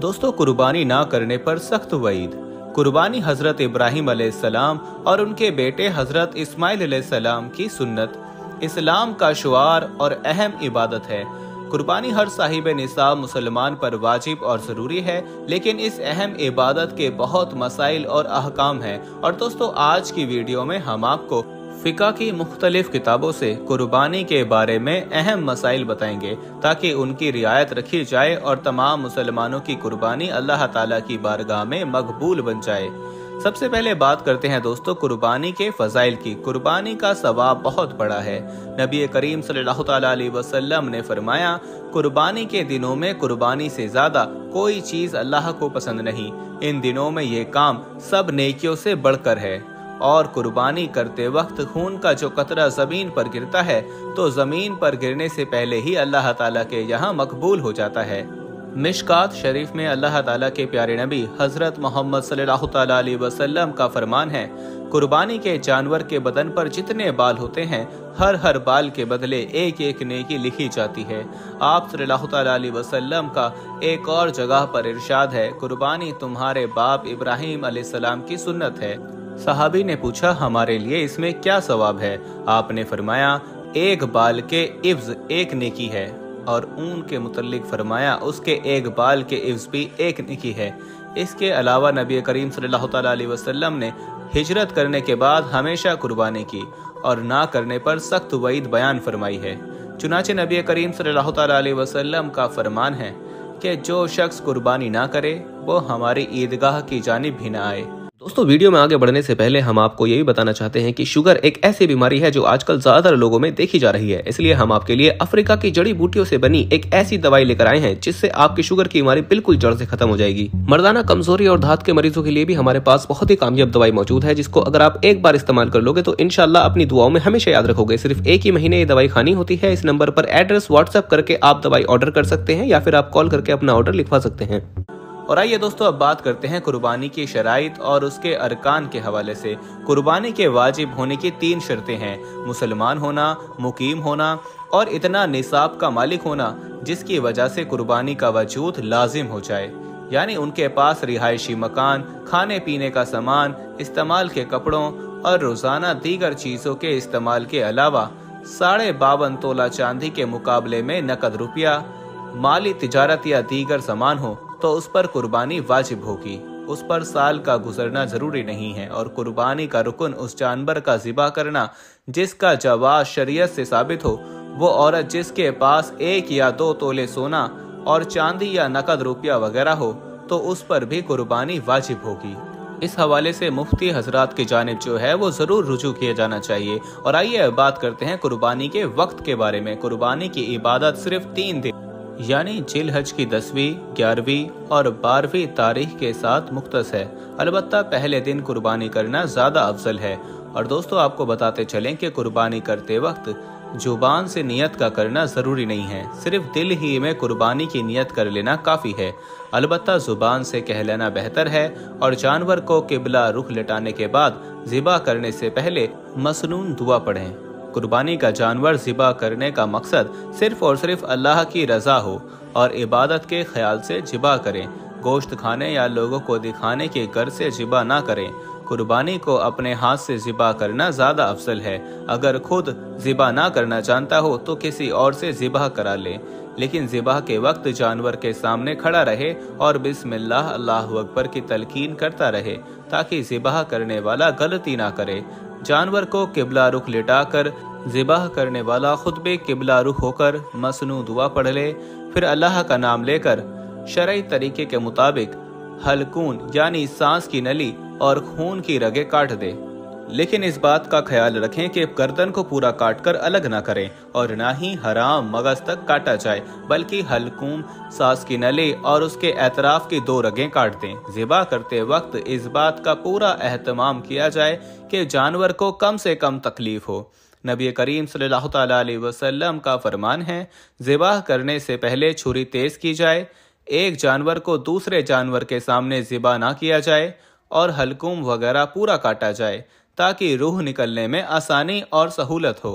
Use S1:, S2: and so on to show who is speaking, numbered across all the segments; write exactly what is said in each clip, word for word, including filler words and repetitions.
S1: दोस्तों, कुर्बानी ना करने पर सख्त वईद। कुर्बानी हजरत इब्राहिम अलैहिस्सलाम और उनके बेटे हजरत इस्माइल अलैहिस्सलाम की सुन्नत, इस्लाम का शुआर और अहम इबादत है। कुर्बानी हर साहिब निसाब मुसलमान पर वाजिब और ज़रूरी है, लेकिन इस अहम इबादत के बहुत मसाइल और अहकाम हैं। और दोस्तों, आज की वीडियो में हम आपको फ़िक़्ह की मुख्तलिफ किताबों से कुर्बानी के बारे में अहम मसाइल बताएंगे, ताकि उनकी रियायत रखी जाए और तमाम मुसलमानों की कुर्बानी अल्लाह ताला की बारगाह में मकबूल बन जाए। सबसे पहले बात करते हैं दोस्तों कुर्बानी के फ़ज़ाइल की। कुर्बानी का सवाब बहुत बड़ा है। नबी करीम सल्लल्लाहु अलैहि वसल्लम ने फरमाया, कुर्बानी के दिनों में कुर्बानी से ज़्यादा कोई चीज़ अल्लाह को पसंद नहीं। इन दिनों में ये काम सब नेकियों से बढ़कर है। और कुर्बानी करते वक्त खून का जो कतरा ज़मीन पर गिरता है, तो ज़मीन पर गिरने से पहले ही अल्लाह ताला के यहाँ मकबूल हो जाता है। मिशकात शरीफ में अल्लाह ताला के प्यारे नबी हज़रत मोहम्मद सल्लल्लाहु अलैहि वसल्लम का फरमान है, कुर्बानी के जानवर के बदन पर जितने बाल होते हैं, हर हर बाल के बदले एक एक नेकी लिखी जाती है। आप सल्लल्लाहु अलैहि वसल्लम का एक और जगह पर इरशाद है, कुर्बानी तुम्हारे बाप इब्राहिम अलैहिस्सलाम की सुन्नत है। सहाबी ने पूछा, हमारे लिए इसमें क्या सवाब है? आपने फरमाया, एक बाल के इव्ज एक नेकी है। और ऊन के मुतल्लिक फरमाया, उसके एक बाल के इव्ज भी एक नेकी है। इसके अलावा नबी करीम सल्लल्लाहु अलैहि वसल्लम ने हिजरत करने के बाद हमेशा कुर्बानी की और ना करने पर सख्त वईद बयान फरमाई है। चुनाचे नबी करीम सल्लल्लाहु अलैहि वसल्लम का फरमान है कि जो शख्स कुर्बानी ना करे, वो हमारी ईदगाह की जानिब भी ना आए।
S2: दोस्तों, वीडियो में आगे बढ़ने से पहले हम आपको यही बताना चाहते हैं कि शुगर एक ऐसी बीमारी है जो आजकल ज्यादातर लोगों में देखी जा रही है। इसलिए हम आपके लिए अफ्रीका की जड़ी बूटियों से बनी एक ऐसी दवाई लेकर आए हैं जिससे आपकी शुगर की बीमारी बिल्कुल जड़ से खत्म हो जाएगी। मर्दाना कमजोरी और धात के मरीजों के लिए भी हमारे पास बहुत ही कामयाब दवाई मौजूद है, जिसको अगर आप एक बार इस्तेमाल कर लोगे तो इंशाल्लाह अपनी दुआओं में हमेशा याद रखोगे। सिर्फ एक ही महीने ये दवाई खानी होती है। इस नंबर पर एड्रेस व्हाट्सएप करके आप दवाई ऑर्डर कर सकते हैं या फिर आप कॉल करके अपना ऑर्डर लिखवा सकते हैं।
S1: और आइए दोस्तों, अब बात करते हैं कुर्बानी की शराइत और उसके अरकान के हवाले से। कुर्बानी के वाजिब होने की तीन शर्तें हैं, मुसलमान होना, मुकीम होना और इतना निसाब का मालिक होना जिसकी वजह से कुर्बानी का वजूद लाजिम हो जाए। यानी उनके पास रिहायशी मकान, खाने पीने का सामान, इस्तेमाल के कपड़ों और रोजाना दीगर चीजों के इस्तेमाल के अलावा साढ़े बावन तोला चांदी के मुकाबले में नकद रुपया, माली तिजारत या दीगर सामान हो तो उस पर कुर्बानी वाजिब होगी। उस पर साल का गुजरना जरूरी नहीं है। और कुर्बानी का रुकन उस जानवर का ज़िबा करना जिसका जवाज शरीयत से साबित हो। वो औरत जिसके पास एक या दो तोले सोना और चांदी या नकद रुपया वगैरह हो, तो उस पर भी कुर्बानी वाजिब होगी। इस हवाले से मुफ्ती हजरात की जानिब जो है वो जरूर रुजू किया जाना चाहिए। और आइए बात करते हैं कुर्बानी के वक्त के बारे में। कुर्बानी की इबादत सिर्फ तीन दिन यानी जिलहज की दसवीं, ग्यारहवीं और बारहवीं तारीख के साथ मुख्तस है। अलबत्ता पहले दिन कुर्बानी करना ज़्यादा अफजल है। और दोस्तों, आपको बताते चलें कि कुर्बानी करते वक्त जुबान से नियत का करना ज़रूरी नहीं है। सिर्फ दिल ही में कुर्बानी की नियत कर लेना काफ़ी है। अलबत्ता जुबान से कह लेना बेहतर है। और जानवर को किबला रुख लटाने के बाद ज़िबा करने से पहले मसनून दुआ पढ़ें। कुर्बानी का जानवर ज़िबा करने का मकसद सिर्फ और सिर्फ अल्लाह की रज़ा हो और इबादत के ख्याल से ज़िबा करें। गोश्त खाने या लोगों को दिखाने के गर्ज से ज़िबा ना करें। कुर्बानी को अपने हाथ से ज़िबा करना ज़्यादा अफजल है। अगर खुद ज़िबा ना करना जानता हो तो किसी और से ज़िबा करा ले, लेकिन ज़िबा के वक्त जानवर के सामने खड़ा रहे और बिस्मिल्लाह अल्लाहु अकबर की तलकीन करता रहे, ताकि ज़िबा करने वाला गलती ना करे। जानवर को किबला रुख लिटाकर ज़िबाह करने वाला खुद भी किबला रुख होकर मसनू दुआ पढ़ ले। फिर अल्लाह का नाम लेकर शरई तरीके के मुताबिक हलकून यानी सांस की नली और खून की रगें काट दे। लेकिन इस बात का ख्याल रखें कि गर्दन को पूरा काटकर अलग ना करें और ना ही हराम मगज तक काटा जाए, बल्कि हलकूम, सांस की नली और उसके एतराफ की दो रगें काट दें। ज़िबा करते वक्त इस बात का पूरा एहतमाम किया जाए कि जानवर को कम से कम तकलीफ हो। नबी करीम सल्लल्लाहु अलैहि वसल्लम का फरमान है, ज़िबाह करने से पहले छुरी तेज की जाए, एक जानवर को दूसरे जानवर के सामने ज़िबा ना किया जाए और हलकूम वगैरह पूरा काटा जाए, ताकि रूह निकलने में आसानी और सहूलत हो।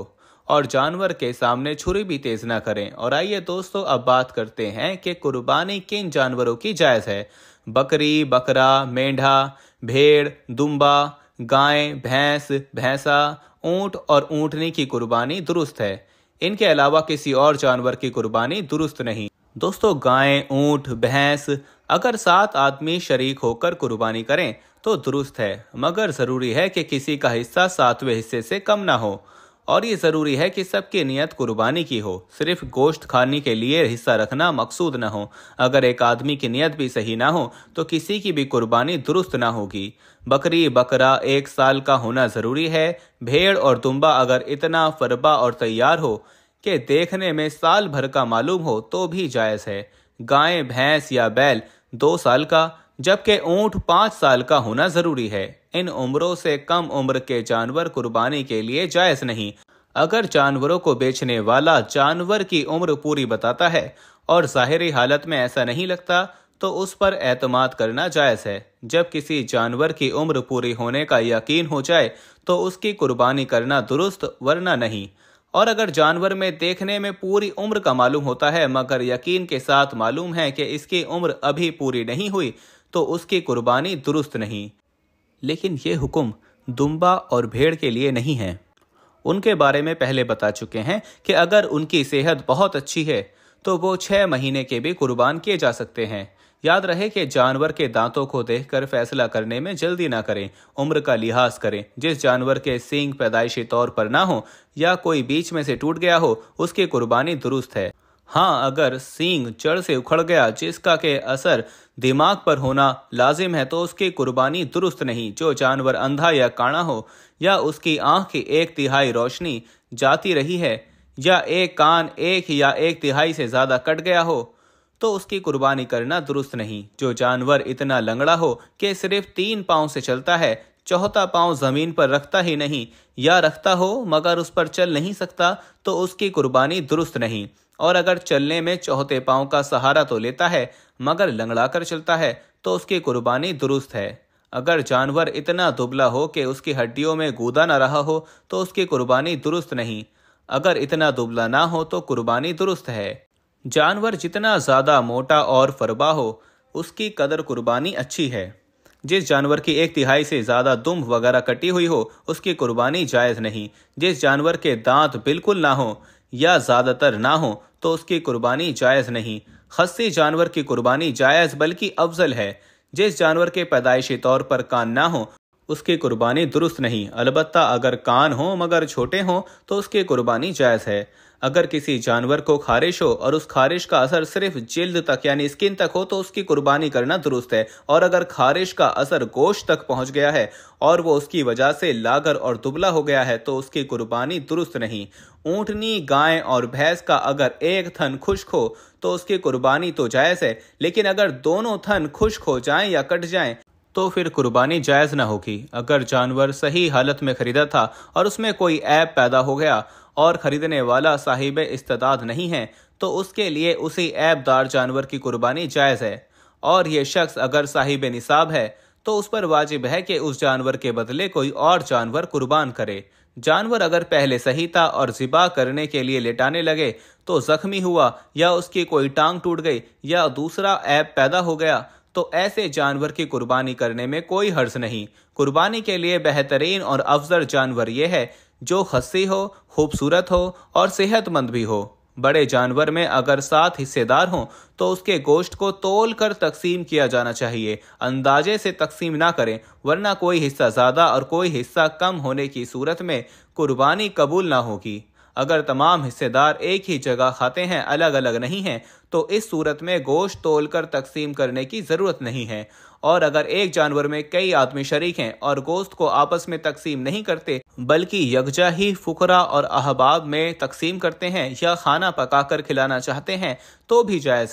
S1: और जानवर के सामने छुरी भी तेज ना करें। और आइए दोस्तों अब बात करते हैं कि कुर्बानी किन जानवरों की जायज़ है। बकरी, बकरा, मेंढा, भेड़, दुम्बा, गाय, भैंस, भैंसा, ऊंट और ऊंटनी की कुर्बानी दुरुस्त है। इनके अलावा किसी और जानवर की कुर्बानी दुरुस्त नहीं। दोस्तों, गाय, ऊंट, भैंस अगर सात आदमी शरीक होकर कुर्बानी करें तो दुरुस्त है, मगर ज़रूरी है कि किसी का हिस्सा सातवें हिस्से से कम ना हो। और ये ज़रूरी है कि सबकी नियत कुर्बानी की हो, सिर्फ गोश्त खाने के लिए हिस्सा रखना मकसूद ना हो। अगर एक आदमी की नियत भी सही ना हो तो किसी की भी कुर्बानी दुरुस्त ना होगी। बकरी, बकरा एक साल का होना ज़रूरी है। भेड़ और दुम्बा अगर इतना फरबा और तैयार हो कि देखने में साल भर का मालूम हो तो भी जायज़ है। गाय, भैंस या बैल दो साल का, जबकि ऊंट पाँच साल का होना ज़रूरी है। इन उम्रों से कम उम्र के जानवर कुर्बानी के लिए जायज़ नहीं। अगर जानवरों को बेचने वाला जानवर की उम्र पूरी बताता है और ज़ाहिरी हालत में ऐसा नहीं लगता तो उस पर एतमाद करना जायज़ है। जब किसी जानवर की उम्र पूरी होने का यकीन हो जाए तो उसकी कुर्बानी करना दुरुस्त, वरना नहीं। और अगर जानवर में देखने में पूरी उम्र का मालूम होता है मगर यकीन के साथ मालूम है कि इसकी उम्र अभी पूरी नहीं हुई तो उसकी कुर्बानी दुरुस्त नहीं। लेकिन ये हुक्म दुम्बा और भेड़ के लिए नहीं है। उनके बारे में पहले बता चुके हैं कि अगर उनकी सेहत बहुत अच्छी है तो वो छः महीने के भी कुर्बान किए जा सकते हैं। याद रहे कि जानवर के दांतों को देखकर फैसला करने में जल्दी ना करें, उम्र का लिहाज करें। जिस जानवर के सींग पैदाइशी तौर पर ना हो या कोई बीच में से टूट गया हो उसकी कुर्बानी दुरुस्त है। हाँ, अगर सींग जड़ से उखड़ गया जिसका के असर दिमाग पर होना लाजिम है तो उसकी कुर्बानी दुरुस्त नहीं। जो जानवर अंधा या काना हो या उसकी आंख की एक तिहाई रोशनी जाती रही है या एक कान एक या एक तिहाई से ज़्यादा कट गया हो तो उसकी कुर्बानी करना दुरुस्त नहीं। जो जानवर इतना लंगड़ा हो कि सिर्फ तीन पाँव से चलता है, चौथा पाँव ज़मीन पर रखता ही नहीं या रखता हो मगर उस पर चल नहीं सकता तो उसकी कुर्बानी दुरुस्त नहीं। और अगर चलने में चौथे पाँव का सहारा तो लेता है मगर लंगड़ा कर चलता है तो उसकी कुर्बानी दुरुस्त है। अगर जानवर इतना दुबला हो कि उसकी हड्डियों में गूदा न रहा हो तो उसकी कुर्बानी दुरुस्त नहीं। अगर इतना दुबला ना हो तो कुर्बानी दुरुस्त है। जानवर जितना ज़्यादा मोटा और फरबा हो उसकी कदर कुर्बानी अच्छी है। जिस जानवर की एक तिहाई से ज़्यादा दुम वगैरह कटी हुई हो उसकी कुर्बानी जायज़ नहीं। जिस जानवर के दांत बिल्कुल ना हो या ज़्यादातर ना हो तो उसकी कुर्बानी जायज़ नहीं। खस्सी जानवर की कुर्बानी जायज़ बल्कि अफजल है। जिस जानवर के पैदाइशी तौर पर कान ना हो उसकी कुर्बानी दुरुस्त नहीं। अलबत्ता अगर कान हो मगर छोटे हों तो उसकी कुर्बानी जायज़ है। अगर किसी जानवर को खारिश हो और उस खारिश का असर सिर्फ जिल्द तक यानी स्किन तक हो तो उसकी कुर्बानी करना दुरुस्त है। और अगर खारिश का असर गोश्त तक पहुंच गया है और वो उसकी वजह से लागर और दुबला हो गया है तो उसकी कुर्बानी दुरुस्त नहीं। ऊंटनी, गाय और भैंस का अगर एक थन खुश्क हो तो उसकी कुर्बानी तो जायज़ है, लेकिन अगर दोनों थन खुश्क हो जाएं या कट जाएं तो फिर कुर्बानी जायज़ ना होगी। अगर जानवर सही हालत में खरीदा था और उसमें कोई ऐब पैदा हो गया और खरीदने वाला साहिब इस्तेदाद नहीं है तो उसके लिए उसी ऐबदार जानवर की कुर्बानी जायज़ है। और ये शख्स अगर साहिब निसाब है तो उस पर वाजिब है कि उस जानवर के बदले कोई और जानवर कुर्बान करे। जानवर अगर पहले सही था और ज़िबा करने के लिए लेटाने लगे तो ज़ख्मी हुआ या उसकी कोई टांग टूट गई या दूसरा ऐब पैदा हो गया तो ऐसे जानवर की कुर्बानी करने में कोई हर्ज नहीं। कुर्बानी के लिए बेहतरीन और अफजल जानवर यह है जो खस्सी हो, खूबसूरत हो और सेहतमंद भी हो। बड़े जानवर में अगर सात हिस्सेदार हों तो उसके गोश्त को तोल कर तकसीम किया जाना चाहिए। अंदाजे से तकसीम ना करें, वरना कोई हिस्सा ज़्यादा और कोई हिस्सा कम होने की सूरत में कुर्बानी कबूल ना होगी। अगर तमाम हिस्सेदार एक ही जगह खाते हैं, अलग अलग नहीं हैं, तो इस सूरत में गोश्त तोलकर तकसीम करने की ज़रूरत नहीं है। और अगर एक जानवर में कई आदमी शरीक हैं और गोश्त को आपस में तकसीम नहीं करते बल्कि यकजा ही फुकरा और अहबाब में तकसीम करते हैं या खाना पकाकर खिलाना चाहते हैं तो भी जायज़ है।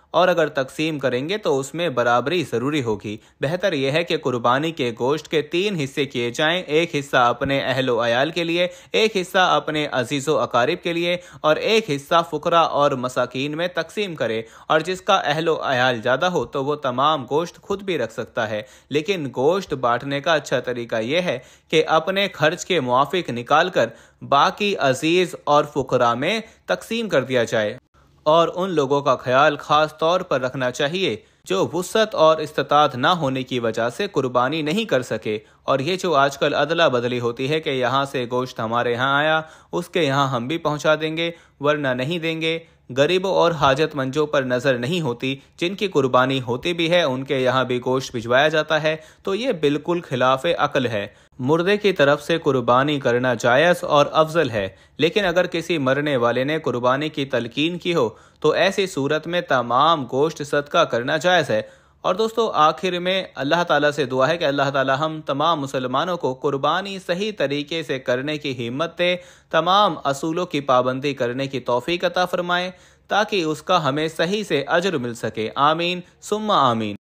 S1: اور اگر تقسیم کریں گے تو اس میں برابری ضروری ہوگی۔ بہتر یہ ہے کہ قربانی کے گوشت کے تین حصے کیے جائیں، ایک حصہ اپنے اہل و عیال کے لیے، ایک حصہ اپنے عزیز و اقارب کے لیے اور ایک حصہ فقراء اور مساکین میں تقسیم کرے، اور جس کا اہل و عیال زیادہ ہو تو وہ تمام گوشت خود بھی رکھ سکتا ہے۔ لیکن گوشت بانٹنے کا اچھا طریقہ یہ ہے کہ اپنے خرچ کے موافق نکال کر باقی عزیز اور فقراء میں تقسیم کر دیا جائے، اور ان لوگوں کا خیال خاص طور پر رکھنا چاہیے جو وسعت اور استطاعت نہ ہونے کی وجہ سے قربانی نہیں کر سکے۔ اور یہ جو آج کل ادلا بدلی ہوتی ہے کہ یہاں سے گوشت ہمارے یہاں آیا، اس کے یہاں ہم بھی پہنچا دیں گے ورنہ نہیں دیں گے، غریبوں اور حاجت مندوں پر نظر نہیں ہوتی، جن کی قربانی ہوتی بھی ہے ان کے یہاں بھی گوشت بھجوایا جاتا ہے، تو یہ بالکل خلاف عقل ہے۔ مردے کی طرف سے قربانی کرنا جائز اور افضل ہے، لیکن اگر کسی مرنے والے نے قربانی کی تلقین کی ہو تو ایسی صورت میں تمام گوشت صدقہ کرنا جائز ہے۔ اور دوستو، آخر میں اللہ تعالیٰ سے دعا ہے کہ اللہ تعالیٰ ہم تمام مسلمانوں کو قربانی صحیح طریقے سے کرنے کی ہمت دے، تمام اصولوں کی پابندی کرنے کی توفیق عطا فرمائے، تاکہ اس کا ہمیں صحیح سے اجر مل سکے۔ آمین ثم آمین۔